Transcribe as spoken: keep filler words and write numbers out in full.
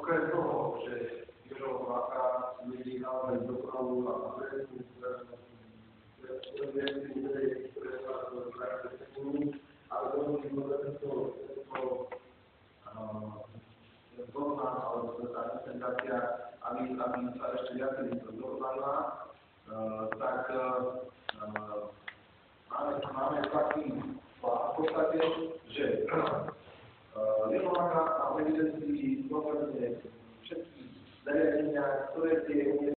okrem toho, že Jožo Vláka ľudí naozaj dopravu a adresu, ktoré sa praktizujú, ale dovolí tento zóna alebo tá integrácia, aby sa ešte viacej dokonala, tak máme taký plán v podstate, že Jožo Vláka má v evidencii všetky zariadenia, ktoré tie